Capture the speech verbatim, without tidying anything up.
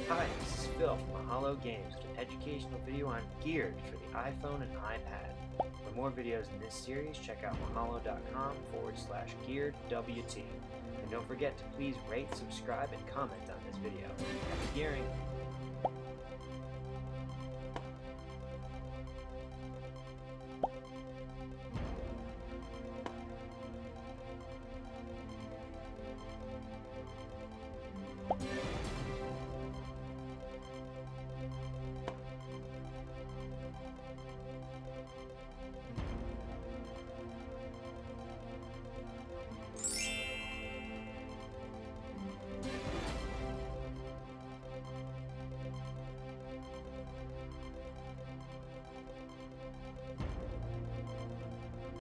Hi, this is Phil from Mahalo Games with an educational video on Geared for the iPhone and iPad. For more videos in this series, check out mahalo.com forward slash geared WT. And don't forget to please rate, subscribe, and comment on this video. Happy gearing!